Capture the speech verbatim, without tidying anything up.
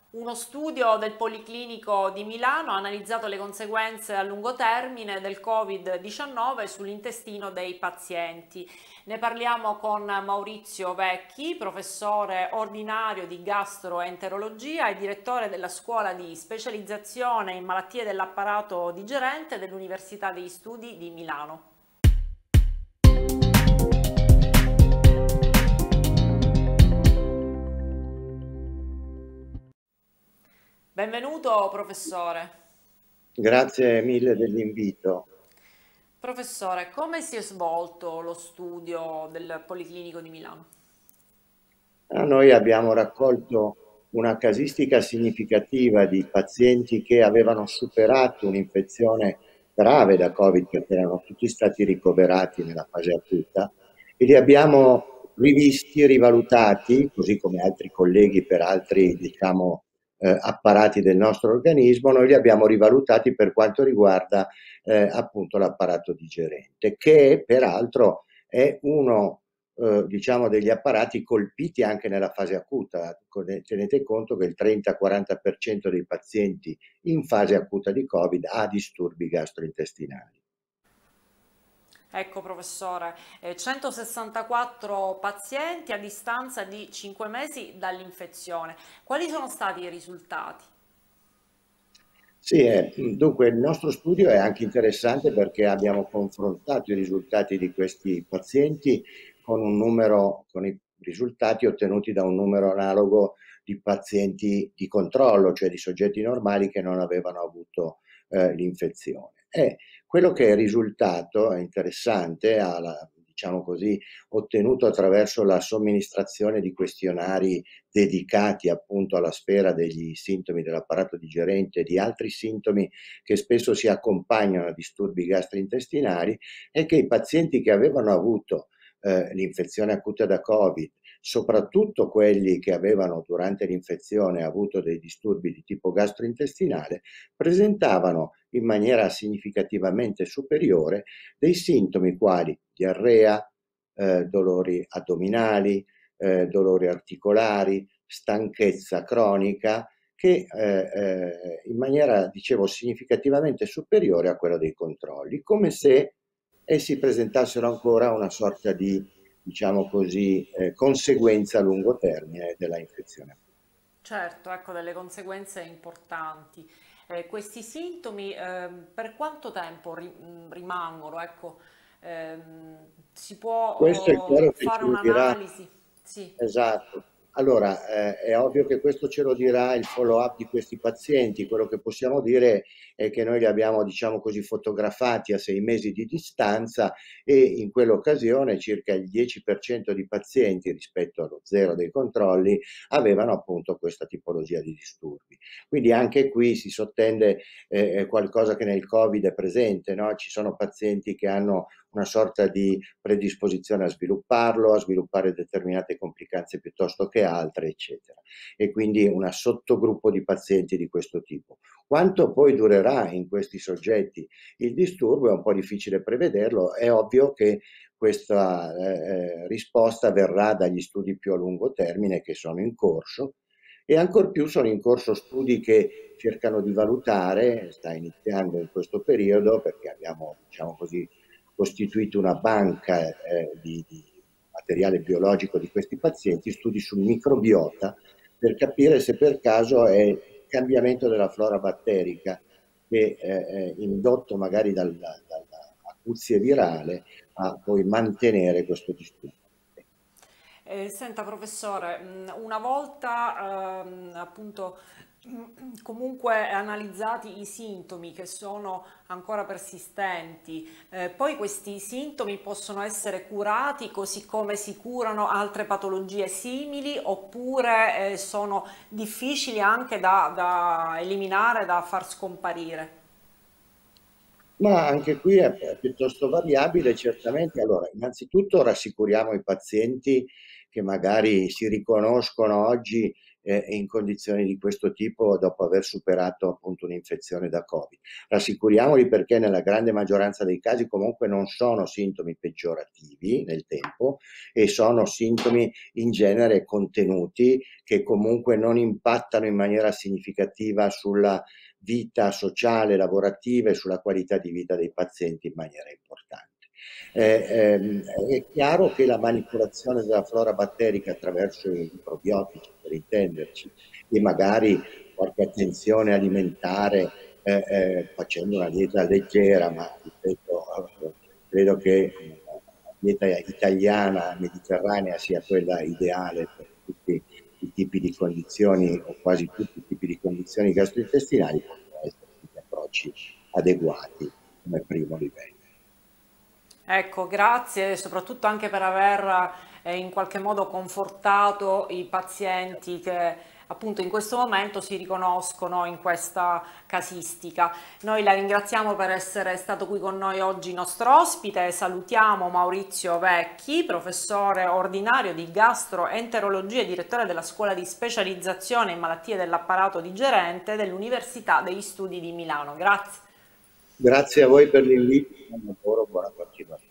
Uno studio del Policlinico di Milano ha analizzato le conseguenze a lungo termine del Covid diciannove sull'intestino dei pazienti. Ne parliamo con Maurizio Vecchi, professore ordinario di gastroenterologia e direttore della scuola di specializzazione in malattie dell'apparato digerente dell'Università degli Studi di Milano. Benvenuto professore. Grazie mille dell'invito. Professore, come si è svolto lo studio del Policlinico di Milano? Ah, Noi abbiamo raccolto una casistica significativa di pazienti che avevano superato un'infezione grave da Covid, perché erano tutti stati ricoverati nella fase acuta, e li abbiamo rivisti, rivalutati, così come altri colleghi per altri, diciamo, eh, apparati del nostro organismo. Noi li abbiamo rivalutati per quanto riguarda eh, appunto l'apparato digerente, che peraltro è uno eh, diciamo degli apparati colpiti anche nella fase acuta. Tenete conto che il trenta-quaranta per cento dei pazienti in fase acuta di Covid ha disturbi gastrointestinali. Ecco professore, eh, centosessantaquattro pazienti a distanza di cinque mesi dall'infezione. Quali sono stati i risultati? Sì, eh, dunque il nostro studio è anche interessante perché abbiamo confrontato i risultati di questi pazienti con un numero, con i risultati ottenuti da un numero analogo di pazienti di controllo, cioè di soggetti normali che non avevano avuto eh, l'infezione. E quello che è risultato è interessante, alla- diciamo così, ottenuto attraverso la somministrazione di questionari dedicati appunto alla sfera degli sintomi dell'apparato digerente e di altri sintomi che spesso si accompagnano a disturbi gastrointestinali, è che i pazienti che avevano avuto eh, l'infezione acuta da Covid, soprattutto quelli che avevano durante l'infezione avuto dei disturbi di tipo gastrointestinale, presentavano in maniera significativamente superiore dei sintomi quali diarrea, eh, dolori addominali, eh, dolori articolari, stanchezza cronica, che eh, eh, in maniera, dicevo, significativamente superiore a quella dei controlli, come se essi presentassero ancora una sorta di, diciamo così, eh, conseguenza a lungo termine della infezione. Certo, ecco delle conseguenze importanti. Eh, questi sintomi ehm, per quanto tempo ri- mh, rimangono? Ecco, ehm, si Questo è può chiaro eh, che fare ce lo dirà. un'analisi? Sì. Esatto. Allora, eh, è ovvio che questo ce lo dirà il follow-up di questi pazienti. Quello che possiamo dire è che noi li abbiamo, diciamo così, fotografati a sei mesi di distanza e in quell'occasione circa il dieci per cento di pazienti rispetto allo zero dei controlli avevano appunto questa tipologia di disturbi. Quindi anche qui si sottende eh, qualcosa che nel Covid è presente, no? Ci sono pazienti che hanno una sorta di predisposizione a svilupparlo, a sviluppare determinate complicanze piuttosto che altre, eccetera. E quindi un sottogruppo di pazienti di questo tipo. Quanto poi durerà in questi soggetti il disturbo è un po' difficile prevederlo, è ovvio che questa eh, risposta verrà dagli studi più a lungo termine che sono in corso e ancor più sono in corso studi che cercano di valutare, sta iniziando in questo periodo perché abbiamo, diciamo così, costituito una banca eh, di, di materiale biologico di questi pazienti, studi sul microbiota per capire se per caso è il cambiamento della flora batterica che è indotto magari dalla, dalla acuzie virale a poi mantenere questo disturbo. Eh, senta professore, mh, una volta ehm, appunto comunque analizzati i sintomi che sono ancora persistenti, eh, poi questi sintomi possono essere curati così come si curano altre patologie simili oppure eh, sono difficili anche da, da eliminare, da far scomparire. Ma anche qui è, è piuttosto variabile, certamente. Allora, innanzitutto rassicuriamo i pazienti che magari si riconoscono oggi eh, in condizioni di questo tipo dopo aver superato appunto un'infezione da Covid. Rassicuriamoli perché nella grande maggioranza dei casi comunque non sono sintomi peggiorativi nel tempo e sono sintomi in genere contenuti che comunque non impattano in maniera significativa sulla vita sociale, lavorativa e sulla qualità di vita dei pazienti in maniera importante. Eh, ehm, è chiaro che la manipolazione della flora batterica attraverso i probiotici, per intenderci, e magari qualche attenzione alimentare, eh, eh, facendo una dieta leggera, ma ripeto, eh, credo che la dieta italiana, mediterranea, sia quella ideale per tutti i tipi di condizioni, o quasi tutti i tipi di condizioni gastrointestinali, possono essere tutti approcci adeguati come primo livello. Ecco, grazie soprattutto anche per aver eh, in qualche modo confortato i pazienti che appunto in questo momento si riconoscono in questa casistica. Noi la ringraziamo per essere stato qui con noi oggi nostro ospite. Salutiamo Maurizio Vecchi, professore ordinario di gastroenterologia e direttore della scuola di specializzazione in malattie dell'apparato digerente dell'Università degli Studi di Milano. Grazie. Grazie a voi per l'invito, buon lavoro, buona continuazione.